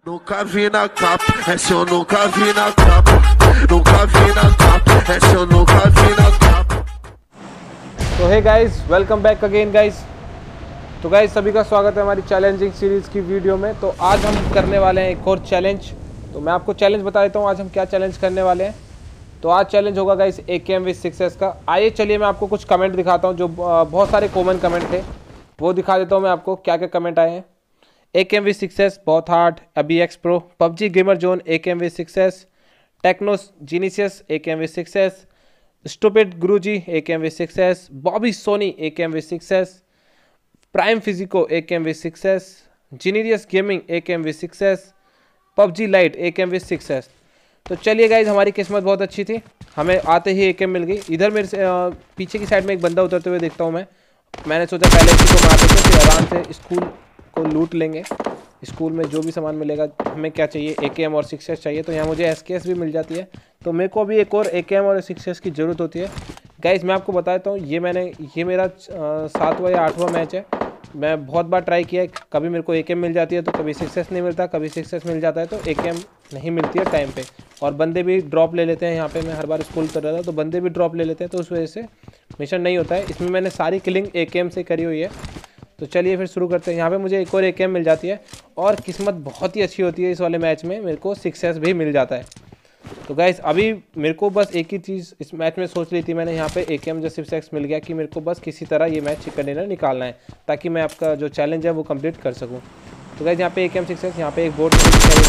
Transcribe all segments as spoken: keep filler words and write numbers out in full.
Nunca vi na capa, essa eu nunca vi na capa. Nunca vi na capa, essa eu nunca vi na capa. तो hey guys, welcome back again guys. तो guys सभी का स्वागत है हमारी challenging series की video में। तो आज हम करने वाले हैं एक और चैलेंज। तो मैं आपको चैलेंज बता देता हूँ आज हम क्या चैलेंज करने वाले हैं। तो आज चैलेंज होगा गाइस ए K M V six S का। आइए चलिए मैं आपको कुछ कमेंट दिखाता हूँ, जो बहुत सारे कॉमन कमेंट थे वो दिखा देता हूँ मैं आपको क्या क्या कमेंट आए हैं। A K M V six S बहुत हार्ड, अभी X Pro, PUBG gamer zone A K M V six S, Technos जीनिसियस A K M V six S, stupid Guruji A K M V six S, Bobby Soni A K M V six S, prime फिजिको A K M V six S, genius gaming A K M V six S, PUBG lite A K M V six S. तो चलिए guys, हमारी किस्मत बहुत अच्छी थी, हमें आते ही ए के एम मिल गई। इधर मेरे से आ, पीछे की साइड में एक बंदा उतरते हुए देखता हूँ मैं। मैंने सोचा पहले इसी को मार देते फिर आराम से स्कूल को लूट लेंगे। स्कूल में जो भी सामान मिलेगा, हमें क्या चाहिए, ए के एम और सिक्स एस चाहिए, तो यहाँ मुझे एस के एस भी मिल जाती है। तो मेरे को भी एक और ए के एम और सिक्स एस की ज़रूरत होती है। गाइज मैं आपको बता देता हूँ, ये मैंने ये मेरा सातवां या आठवां मैच है। मैं बहुत बार ट्राई किया है, कभी मेरे को ए के एम मिल जाती है तो कभी सिक्स एस नहीं मिलता, कभी सिक्स एस मिल जाता है तो ए के एम नहीं मिलती है टाइम पे। और बंदे भी ड्रॉप ले लेते हैं। यहाँ पे मैं हर बार स्कूल कर रहा था तो बंदे भी ड्रॉप ले लेते हैं, तो उस वजह से मिशन नहीं होता है। इसमें मैंने सारी किलिंग ए के एम से करी हुई है। तो चलिए फिर शुरू करते हैं। यहाँ पे मुझे एक और ए के एम मिल जाती है और किस्मत बहुत ही अच्छी होती है इस वाले मैच में, मेरे को सिक्स एस भी मिल जाता है। तो गाइस अभी मेरे को बस एक ही चीज़ इस मैच में सोच ली थी मैंने, यहाँ पे ए के एम जो सिक्स एक्स मिल गया कि मेरे को बस किसी तरह ये मैच चिकन डिनर निकालना है ताकि मैं आपका जो चैलेंज है वो कंप्लीट कर सकूँ। तो गाइस यहाँ पे ए के एम सिक्स एक्स, यहाँ पे एक बोर्ड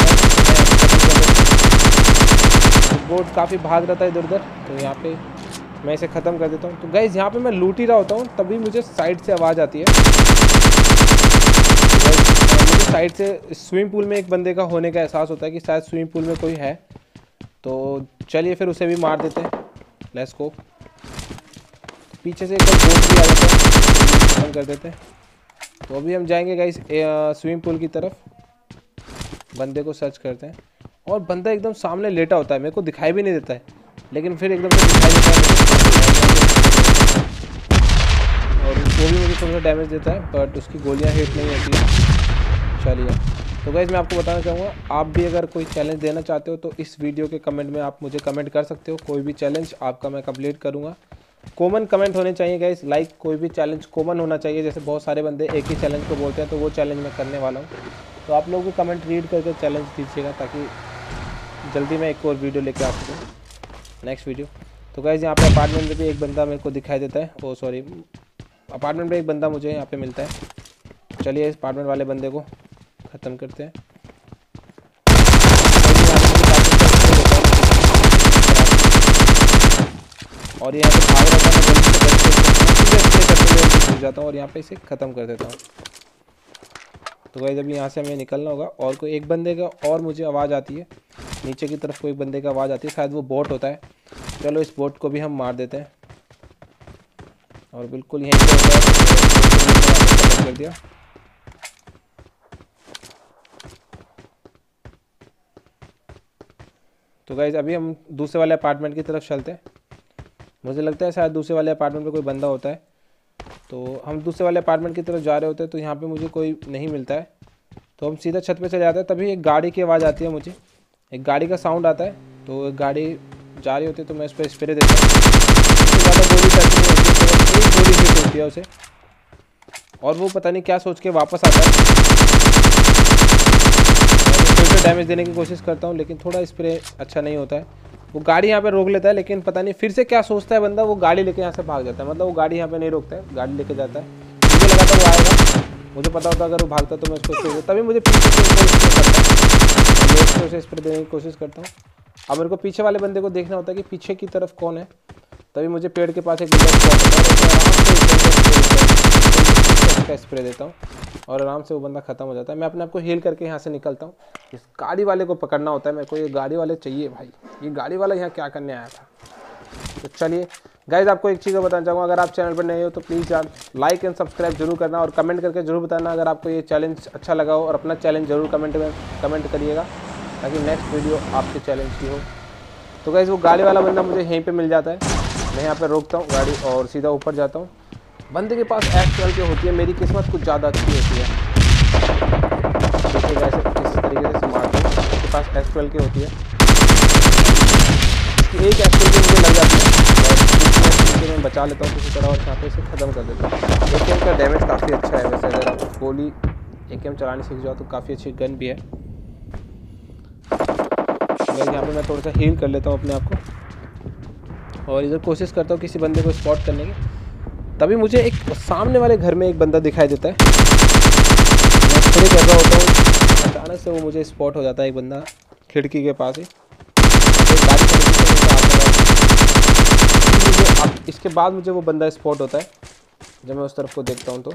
बोर्ड काफ़ी भाग रहा था इधर उधर, तो यहाँ पे मैं इसे ख़त्म कर देता हूँ। तो गाइस यहाँ पे मैं लूट ही रहा होता हूँ, तभी मुझे साइड से आवाज़ आती है। मुझे साइड से स्विमिंग पूल में एक बंदे का होने का एहसास होता है कि शायद स्विमिंग पूल में कोई है। तो चलिए फिर उसे भी मार देते हैं, लेट्स गो। पीछे से एक बार बोट भी आ जाता है, खत्म कर देते हैं। तो अभी हम जाएंगे गाइस स्विमिंग पूल की तरफ, बंदे को सर्च करते हैं। और बंदा एकदम सामने लेटा होता है, मेरे को दिखाई भी नहीं देता है, लेकिन फिर एकदम से दिखाई देता है और वो भी मुझे थोड़ा सा डैमेज देता है, बट उसकी गोलियां हिट नहीं होती है। चलिए तो गाइस मैं आपको बताना चाहूँगा, आप भी अगर कोई चैलेंज देना चाहते हो तो इस वीडियो के कमेंट में आप मुझे कमेंट कर सकते हो। कोई भी चैलेंज आपका मैं कंप्लीट करूँगा। कॉमन कमेंट होने चाहिए गाइस, लाइक कोई भी चैलेंज कॉमन होना चाहिए। जैसे बहुत सारे बंदे एक ही चैलेंज को बोलते हैं, तो वो चैलेंज मैं करने वाला हूँ। तो आप लोग भी कमेंट रीड करके चैलेंज दीजिएगा ताकि जल्दी मैं एक और वीडियो लेके आ सकूँ, नेक्स्ट वीडियो। तो गाइस यहाँ पे अपार्टमेंट में भी एक बंदा मेरे को दिखाई देता है, ओ सॉरी अपार्टमेंट में एक बंदा मुझे यहाँ पे मिलता है। चलिए इस अपार्टमेंट वाले बंदे को ख़त्म करते हैं। और यहाँ पे भाग रहा था, मैं जल्दी जाता हूँ और यहाँ पे इसे ख़त्म कर देता हूँ। तो गाइस अभी यहाँ से हमें निकलना होगा। और कोई एक बंदे का और मुझे आवाज़ आती है, नीचे की तरफ कोई बंदे का आवाज़ आती है, शायद वो बोट होता है। चलो इस बोट को भी हम मार देते हैं। और बिल्कुल यहीं पर कर दिया। तो गाइज अभी हम दूसरे वाले अपार्टमेंट की तरफ चलते हैं। मुझे लगता है शायद दूसरे वाले अपार्टमेंट में कोई बंदा होता है। तो हम दूसरे वाले अपार्टमेंट की तरफ जा रहे होते हैं, तो यहाँ पे मुझे कोई नहीं मिलता है। तो हम सीधा छत पे चले जाते हैं। तभी एक गाड़ी की आवाज़ आती है, मुझे एक गाड़ी का साउंड आता है। तो एक गाड़ी जा रही होती है तो मैं उस पर स्प्रे देता हूँ। ज़्यादा गोली चलती नहीं होती, तो एक गोली हिट होती है उसे और वो पता नहीं क्या सोच के वापस आता है। फिर से डैमेज देने की कोशिश करता हूँ, लेकिन थोड़ा स्प्रे अच्छा नहीं होता है। वो गाड़ी यहाँ पे रोक लेता है, लेकिन पता नहीं फिर से क्या सोचता है बंदा, वो गाड़ी लेके यहाँ से भाग जाता है। मतलब वो गाड़ी यहाँ पे नहीं रोकता है, गाड़ी लेके जाता है। मुझे लगा था वो आएगा, मुझे पता होता अगर वो भागता तो मैं उसको स्प्रे, तभी मुझे पीछे से उसे स्प्रे देने की कोशिश करता हूँ। अब मेरे को पीछे वाले बंदे को देखना होता है कि पीछे की तरफ कौन है। तभी मुझे पेड़ के पास एक का स्प्रे देता हूँ और आराम से वो बंदा ख़त्म हो जाता है। मैं अपने आप को हील करके यहाँ से निकलता हूँ। इस गाड़ी वाले को पकड़ना होता है मेरे को, ये गाड़ी वाले चाहिए भाई। ये गाड़ी वाला यहाँ क्या करने आया था। तो चलिए गाइज आपको एक चीज़ बताना चाहूँगा, अगर आप चैनल पर नए हो तो प्लीज़ यार लाइक एंड सब्सक्राइब जरूर करना और कमेंट करके जरूर बताना अगर आपको ये चैलेंज अच्छा लगा हो। और अपना चैलेंज जरूर कमेंट में कमेंट करिएगा ताकि नेक्स्ट वीडियो आपके चैलेंज की हो। तो गाइज वो गाड़ी वाला बंदा मुझे यहीं पर मिल जाता है। मैं यहाँ पर रोकता हूँ गाड़ी और सीधा ऊपर जाता हूँ। बंदे के पास एक्स ट्वेल्व जो होती है, मेरी किस्मत कुछ ज़्यादा अच्छी होती है। देखिए कैसे किस तरीके से मारते एक्सपेल की होती है, एक एक्सपेल की मुझे लग जाती है और मैं बचा लेता हूँ किसी तरह और यहाँ पे इसे ख़त्म कर देता हूँ। ए के एम का डैमेज काफ़ी अच्छा है वैसे, अगर आप गोली ए के एम चलाने सीख जाओ तो काफ़ी अच्छी गन भी है। मैं यहाँ पे मैं थोड़ा सा हील कर लेता हूँ अपने आप को और इधर कोशिश करता हूँ किसी बंदे को स्पॉट करने की। तभी मुझे एक सामने वाले घर में एक बंदा दिखाई देता है, मैं स्प्रे कर रहा होता हूँ, अचानक से वो मुझे स्पॉट हो जाता है एक बंदा खिड़की के पास ही। गाड़ी मुझे अब इसके बाद मुझे वो बंदा स्पॉट होता है जब मैं उस तरफ को देखता हूँ। तो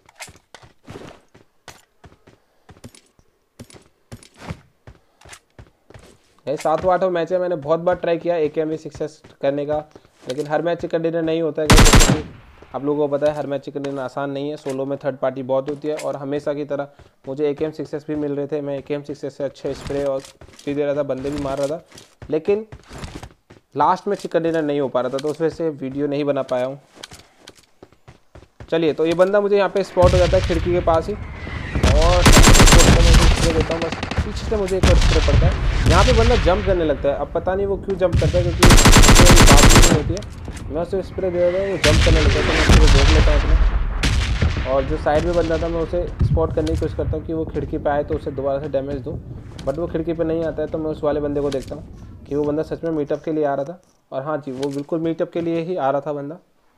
ये सातवां आठवां मैच है, मैंने बहुत बार ट्राई किया ए के एम में सक्सेस करने का, लेकिन हर मैच कंटेनर नहीं होता है। जैसे आप लोगों को पता है हर मैच कंटेनर आसान नहीं है, सोलो में थर्ड पार्टी बहुत होती है। और हमेशा की तरह मुझे ए के एम सक्सेस भी मिल रहे थे, मैं ए के एम सक्सेस से अच्छे स्प्रे और भी दे रहा था, बंदे भी मार रहा था, लेकिन लास्ट में कंटेनर नहीं हो पा रहा था, तो उस वजह से वीडियो नहीं बना पाया हूँ। चलिए, तो ये बंदा मुझे यहाँ पे स्पॉट हो जाता है खिड़की के पास ही और स्प्रे देता हूँ, बस पीछे से मुझे एक और स्प्रे पड़ता है। यहाँ पे बंदा जंप करने लगता है, अब पता नहीं वो क्यों जंप करता है, क्योंकि बात नहीं होती है। मैं उसे स्प्रे दे रहा हूँ, वो जंप करने लगता है, तो मैं उसे रोक लेता हूँ अपने। और जो साइड में बंदा था मैं उसे स्पॉट करने की कोशिश करता हूँ कि वो खिड़की पे आए तो उसे दोबारा से डैमेज दूँ, बट वो खिड़की पे नहीं आता है। तो मैं उस वाले बंदे को देखता हूँ कि वो बंदा सच में मीटअप के लिए आ रहा था, और हाँ जी, वो बिल्कुल मीटअप के लिए ही आ रहा था बंदा।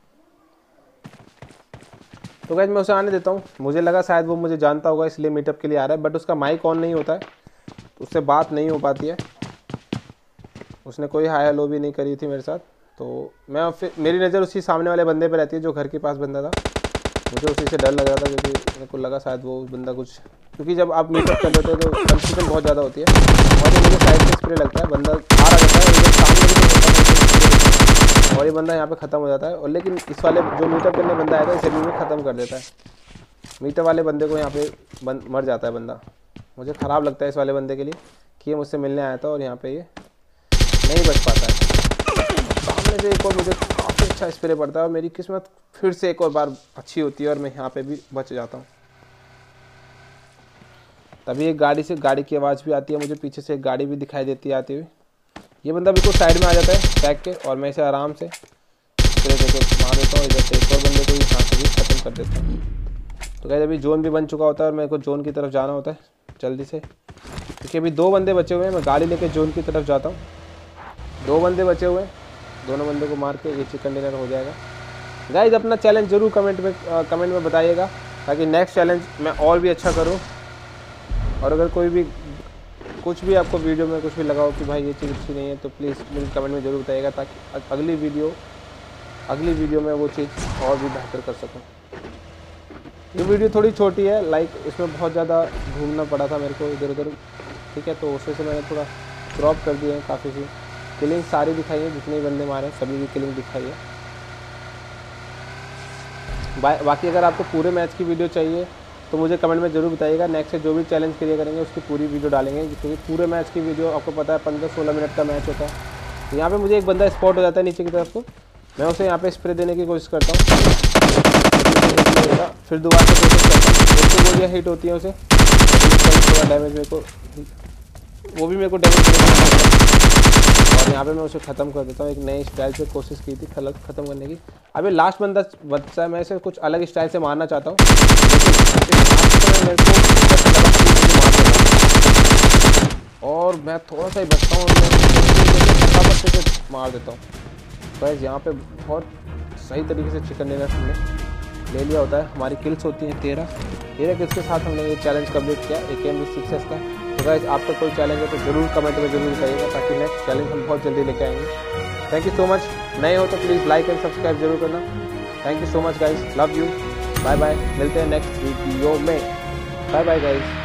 तो गाइस मैं उसे आने देता हूँ, मुझे लगा शायद वो मुझे जानता होगा इसलिए मीटअप के लिए आ रहा है, बट उसका माइक ऑन नहीं होता है, तो उससे बात नहीं हो पाती है। उसने कोई हाई हेलो भी नहीं करी थी मेरे साथ, तो मैं फिर मेरी नज़र उसी सामने वाले बंदे पे रहती है जो घर के पास बंदा था। मुझे उसी से डर लग रहा था, क्योंकि मेरे को लगा शायद वो बंदा कुछ, क्योंकि जब आप मीटअप कर लेते हो तो कंफ्यूजन बहुत ज़्यादा होती है। और ये मुझे साइड से स्प्रे लगता है, बंदा आ रहा रहता है, सामने भी होता है और ये बंदा यहाँ पे ख़त्म हो जाता है। और लेकिन इस वाले जो मीटअप करने बंदा आया था इसे भी में ख़त्म कर देता है, मीटअप वाले बंदे को यहाँ पे बंद मर जाता है बंदा। मुझे ख़राब लगता है इस वाले बंदे के लिए कि ये मुझसे मिलने आया था और यहाँ पे ये नहीं बच पाता है। सामने से एक और मुझे काफ़ी अच्छा स्प्रे पड़ता है और मेरी किस्मत फिर से एक और बार अच्छी होती है और मैं यहाँ पे भी बच जाता हूँ। तभी एक गाड़ी से गाड़ी की आवाज़ भी आती है, मुझे पीछे से एक गाड़ी भी दिखाई देती है आती हुई। ये बंदा बिल्कुल साइड में आ जाता है बैक के और मैं इसे आराम से स्प्रे देकर मार देता हूँ। इधर से एक और बंदे को यहाँ से भी ख़त्म कर देता हूँ। तो गाइस अभी जोन भी बन चुका होता है और मेरे को जोन की तरफ जाना होता है जल्दी से, क्योंकि अभी दो बंदे बचे हुए हैं। मैं गाड़ी लेके जोन की तरफ जाता हूँ, दो बंदे बचे हुए हैं, दोनों बंदे को मार के ये चिकन डिनर हो जाएगा। गाइस अपना चैलेंज जरूर कमेंट में कमेंट में बताइएगा, ताकि नेक्स्ट चैलेंज मैं और भी अच्छा करूँ। और अगर कोई भी कुछ भी आपको वीडियो में कुछ भी लगा हो कि भाई ये चीज़ अच्छी नहीं है, तो प्लीज़ मुझे कमेंट में ज़रूर बताइएगा, ताकि अगली वीडियो अगली वीडियो में वो चीज़ और भी बेहतर कर सकूँ। ये वीडियो थोड़ी छोटी है, लाइक इसमें बहुत ज़्यादा घूमना पड़ा था मेरे को इधर उधर, ठीक है, तो उसमें से मैंने थोड़ा क्रॉप कर दिया है। काफ़ी सी किलिंग सारी दिखाई है, जितने बंदे मारे सभी की किलिंग दिखाई है। बा, बाकी अगर आपको पूरे मैच की वीडियो चाहिए तो मुझे कमेंट में ज़रूर बताइएगा। नेक्स्ट से जो भी चैलेंज क्लियर करेंगे उसकी पूरी वीडियो डालेंगे, क्योंकि पूरे मैच की वीडियो आपको पता है पंद्रह सोलह मिनट का मैच होता है। तो यहाँ पे मुझे एक बंदा स्पॉट हो जाता है नीचे की तरफ को, मैं उसे यहाँ पे स्प्रे देने की कोशिश करता हूँ, फिर दोबारा से कोशिश करता हूँ, एक तो गोलियाँ हिट होती हैं उसे, थोड़ा डैमेज मेरे को, वो भी मेरे को डैमेज, और यहाँ पे मैं उसे ख़त्म कर देता हूँ। एक नई स्टाइल से कोशिश की थी ख़त्म करने की। अभी लास्ट बंदा बच्चा है, मैं इसे कुछ अलग स्टाइल से मारना चाहता हूँ, लेकिन मेरे को और मैं थोड़ा सा ही बचता हूँ, फटाफट से मार देता हूँ। बस यहाँ पे बहुत सही तरीके से चिकन डिनर हमने ले लिया होता है। हमारी किल्स होती हैं तेरह तेरह किल्स के साथ हमने ये चैलेंज कंप्लीट किया ए के एम सिक्सेस का। तो गाइस आपका कोई चैलेंज है तो ज़रूर कमेंट में ज़रूर बताइएगा, ताकि नेक्स्ट चैलेंज हम बहुत जल्दी लेके आएंगे। Thank you so much. नए हो तो प्लीज़ लाइक एंड सब्सक्राइब जरूर करना। Thank you so much guys, love you, bye bye, मिलते हैं नेक्स्ट वीडियो में। Bye bye guys.